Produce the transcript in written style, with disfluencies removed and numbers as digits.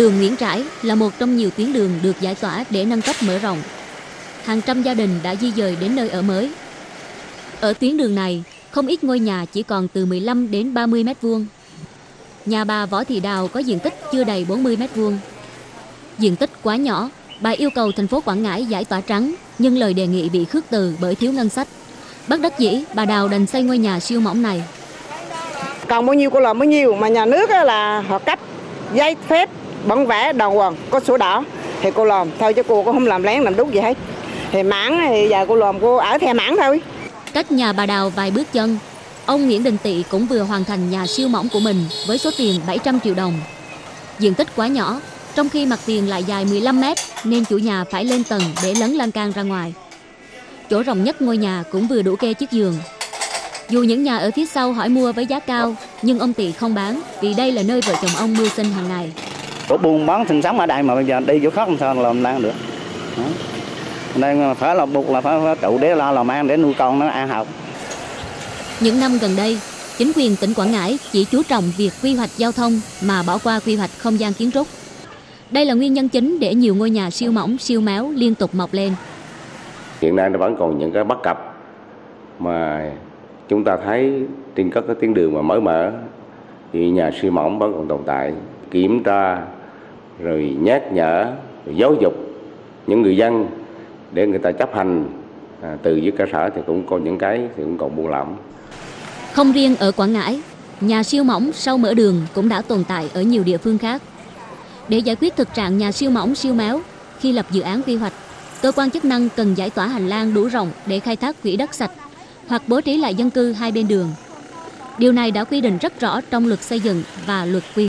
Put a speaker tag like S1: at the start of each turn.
S1: Đường Nguyễn Trãi là một trong nhiều tuyến đường được giải tỏa để nâng cấp mở rộng. Hàng trăm gia đình đã di dời đến nơi ở mới. Ở tuyến đường này, không ít ngôi nhà chỉ còn từ 15 đến 30 mét vuông. Nhà bà Võ Thị Đào có diện tích chưa đầy 40 mét vuông. Diện tích quá nhỏ, bà yêu cầu thành phố Quảng Ngãi giải tỏa trắng, nhưng lời đề nghị bị khước từ bởi thiếu ngân sách. Bất đắc dĩ, bà Đào đành xây ngôi nhà siêu mỏng này.
S2: Còn bao nhiêu cô làm bao nhiêu, mà nhà nước là họ cấp giấy phép bản vẽ đàng hoàng, có sổ đỏ thì cô làm thôi, chứ cô cũng không làm lén làm đúc gì hết. Thì mảng thì giờ cô làm, cô ở theo mảng thôi.
S1: Cách nhà bà Đào vài bước chân, ông Nguyễn Đình Tị cũng vừa hoàn thành nhà siêu mỏng của mình với số tiền 700 triệu đồng. Diện tích quá nhỏ, trong khi mặt tiền lại dài 15 mét nên chủ nhà phải lên tầng để lấn lan can ra ngoài. Chỗ rộng nhất ngôi nhà cũng vừa đủ kê chiếc giường. Dù những nhà ở phía sau hỏi mua với giá cao, nhưng ông Tị không bán vì đây là nơi vợ chồng ông mưu sinh hàng ngày.
S3: Có buôn bán sinh sống ở đây mà bây giờ đi chỗ khác không sao làm ăn được. Nên phải là buộc là phải trụ để làm ăn để nuôi con nó ăn học.
S1: Những năm gần đây, chính quyền tỉnh Quảng Ngãi chỉ chú trọng việc quy hoạch giao thông mà bỏ qua quy hoạch không gian kiến trúc. Đây là nguyên nhân chính để nhiều ngôi nhà siêu mỏng, siêu méo liên tục mọc lên.
S4: Hiện nay nó vẫn còn những cái bất cập mà chúng ta thấy trên các cái tuyến đường mà mới mở thì nhà siêu mỏng vẫn còn tồn tại. Kiểm tra rồi nhắc nhở, rồi giáo dục những người dân để người ta chấp hành từ dưới cơ sở thì cũng có những cái thì cũng còn buông lỏng.
S1: Không riêng ở Quảng Ngãi, nhà siêu mỏng sau mở đường cũng đã tồn tại ở nhiều địa phương khác. Để giải quyết thực trạng nhà siêu mỏng, siêu méo, khi lập dự án quy hoạch, cơ quan chức năng cần giải tỏa hành lang đủ rộng để khai thác quỹ đất sạch hoặc bố trí lại dân cư hai bên đường. Điều này đã quy định rất rõ trong luật xây dựng và luật quy